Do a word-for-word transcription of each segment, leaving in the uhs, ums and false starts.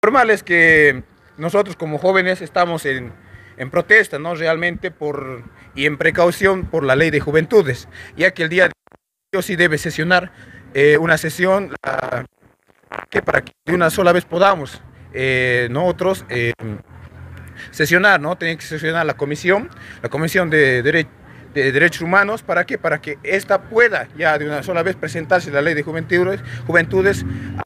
normal es que nosotros como jóvenes estamos en, en protesta, ¿no? Realmente por, y en precaución por la ley de juventudes, ya que el día de hoy sí debe sesionar eh, una sesión la, que para que de una sola vez podamos eh, nosotros eh, sesionar, ¿no? Tiene que sesionar la comisión, la comisión de, Dere de derechos humanos, ¿para qué? Para que ésta pueda ya de una sola vez presentarse la ley de juventudes, juventudes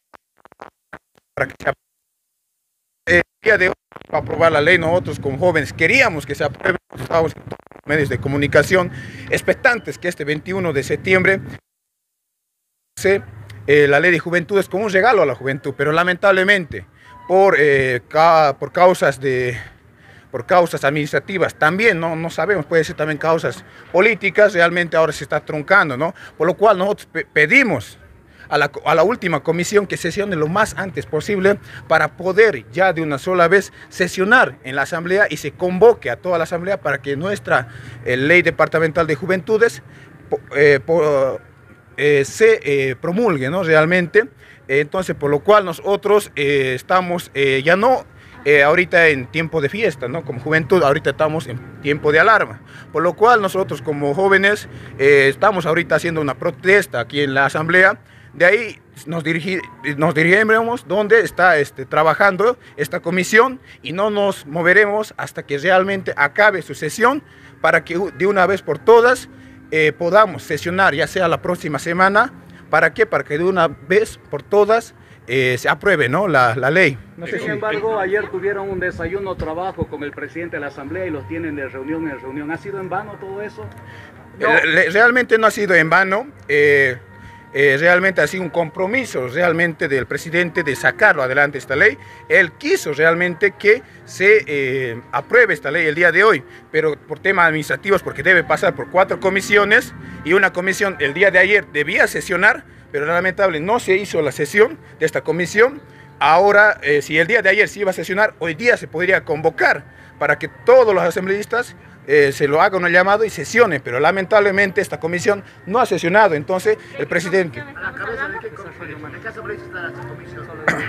para que se el día de hoy para aprobar la ley. Nosotros como jóvenes queríamos que se apruebe, estábamos en medios de comunicación expectantes que este veintiuno de septiembre se eh, la ley de juventudes como un regalo a la juventud, pero lamentablemente por, eh, ca por causas de por causas administrativas, también no, no sabemos, puede ser también causas políticas, realmente ahora se está truncando, ¿no? Por lo cual nosotros pe pedimos A la, a la última comisión que sesione lo más antes posible para poder ya de una sola vez sesionar en la asamblea y se convoque a toda la asamblea para que nuestra eh, ley departamental de juventudes eh, po, eh, se eh, promulgue, ¿no? Realmente, eh, entonces por lo cual nosotros eh, estamos eh, ya no Eh, ahorita en tiempo de fiesta, ¿no? Como juventud, ahorita estamos en tiempo de alarma, por lo cual nosotros como jóvenes eh, estamos ahorita haciendo una protesta aquí en la asamblea. De ahí nos, dirigi, nos dirigiremos donde está este, trabajando esta comisión y no nos moveremos hasta que realmente acabe su sesión para que de una vez por todas eh, podamos sesionar, ya sea la próxima semana. ¿Para qué? Para que de una vez por todas Eh, se apruebe, ¿no? la, la ley. No sé, sin embargo, ayer tuvieron un desayuno trabajo con el presidente de la asamblea y los tienen de reunión en reunión. ¿Ha sido en vano todo eso? No. Realmente no ha sido en vano. Eh, eh, realmente ha sido un compromiso realmente del presidente de sacarlo adelante esta ley. Él quiso realmente que se eh, apruebe esta ley el día de hoy, pero por temas administrativos, porque debe pasar por cuatro comisiones y una comisión el día de ayer debía sesionar, pero lamentable no se hizo la sesión de esta comisión. Ahora, eh, si el día de ayer se iba a sesionar, hoy día se podría convocar para que todos los asambleístas eh, se lo hagan un llamado y sesione, pero lamentablemente esta comisión no ha sesionado. Entonces el presidente... ¿A la cabeza de qué comisión? ¿De qué asambleístas está esta comisión?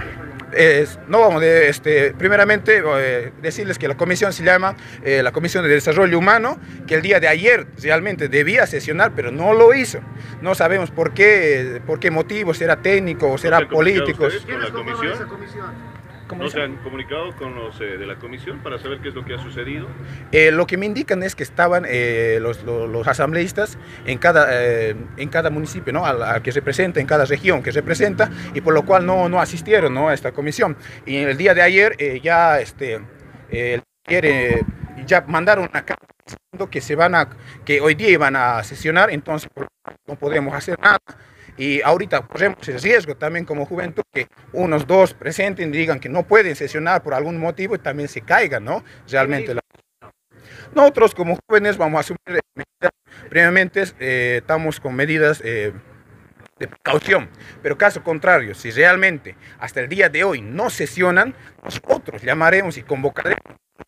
Eh, no vamos de, este, primeramente eh, decirles que la comisión se llama eh, la Comisión de Desarrollo Humano, que el día de ayer realmente debía sesionar, pero no lo hizo. No sabemos por qué, por qué motivo, será técnico o será político. ¿Con la comisión? Esa comisión? ¿No se han comunicado con los eh, de la comisión para saber qué es lo que ha sucedido? Eh, lo que me indican es que estaban eh, los, los, los asambleístas en cada, eh, en cada municipio, ¿no? Al, al que representa, en cada región que representa, y por lo cual no, no asistieron, ¿no? a esta comisión. Y el día de ayer eh, ya, este, eh, eh, ya mandaron una carta diciendo que, se van a, que hoy día iban a sesionar, entonces no podemos hacer nada. Y ahorita corremos el riesgo también como juventud que unos dos presenten y digan que no pueden sesionar por algún motivo y también se caigan, ¿no? Realmente. La... Nosotros como jóvenes vamos a asumir medidas. Previamente eh, estamos con medidas eh, de precaución, pero caso contrario, si realmente hasta el día de hoy no sesionan, nosotros llamaremos y convocaremos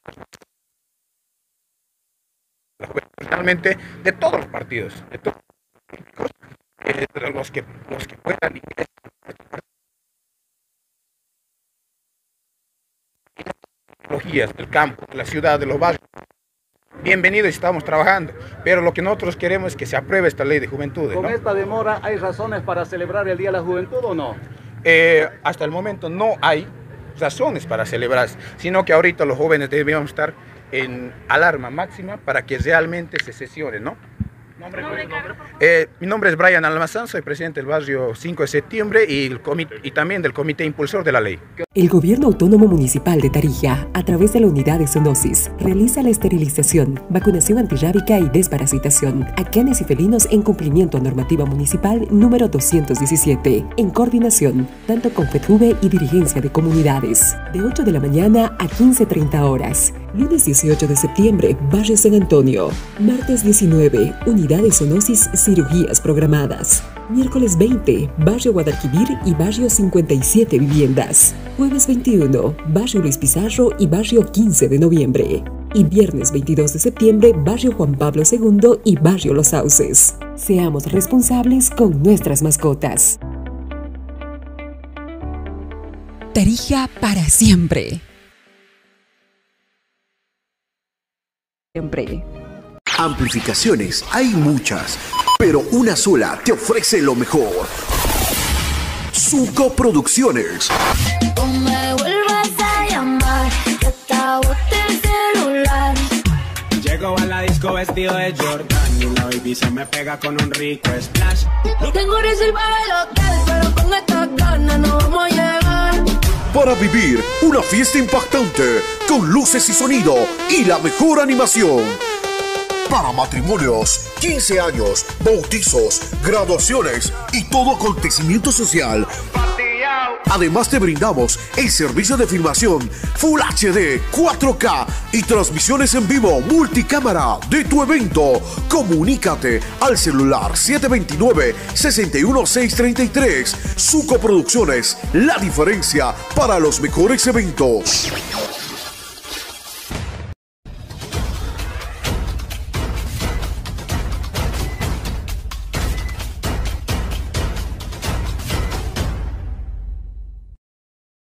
realmente de todos los partidos, de todos los políticos, Eh, los que los que puedan tecnologías del campo, de la ciudad, de los barrios. Bienvenidos, estamos trabajando, pero lo que nosotros queremos es que se apruebe esta ley de juventud. ¿Con ¿no? esta demora hay razones para celebrar el Día de la Juventud o no? Eh, hasta el momento no hay razones para celebrar, sino que ahorita los jóvenes debemos estar en alarma máxima para que realmente se sesione, ¿no? ¿Nombre, nombre, nombre? Eh, mi nombre es Brian Almazán, soy presidente del barrio cinco de septiembre y, el y también del comité impulsor de la ley. El Gobierno Autónomo Municipal de Tarija, a través de la unidad de zoonosis, realiza la esterilización, vacunación antirrábica y desparasitación a canes y felinos en cumplimiento a normativa municipal número doscientos diecisiete, en coordinación tanto con FEDJUVE y dirigencia de comunidades, de ocho de la mañana a quince treinta horas. Lunes dieciocho de septiembre, Barrio San Antonio. Martes diecinueve, Unidad de Zoonosis, cirugías programadas. Miércoles veinte, Barrio Guadalquivir y Barrio cincuenta y siete viviendas. Jueves veintiuno, Barrio Luis Pizarro y Barrio quince de noviembre. Y viernes veintidós de septiembre, Barrio Juan Pablo segundo y Barrio Los Sauces. Seamos responsables con nuestras mascotas. Tarija para siempre. Siempre. Amplificaciones hay muchas, pero una sola te ofrece lo mejor. Zuko Producciones. No me vuelvas a llamar, que te boté el celular. Llego a la disco vestido de Jordan y la baby se me pega con un rico splash. Tengo reserva el hotel, pero con estas ganas no vamos a llegar. Para vivir una fiesta impactante con luces y sonido y la mejor animación. Para matrimonios, quince años, bautizos, graduaciones y todo acontecimiento social. Además te brindamos el servicio de filmación Full H D, cuatro K y transmisiones en vivo multicámara de tu evento. Comunícate al celular siete dos nueve, seis uno seis tres tres. Zuko Producciones, la diferencia para los mejores eventos.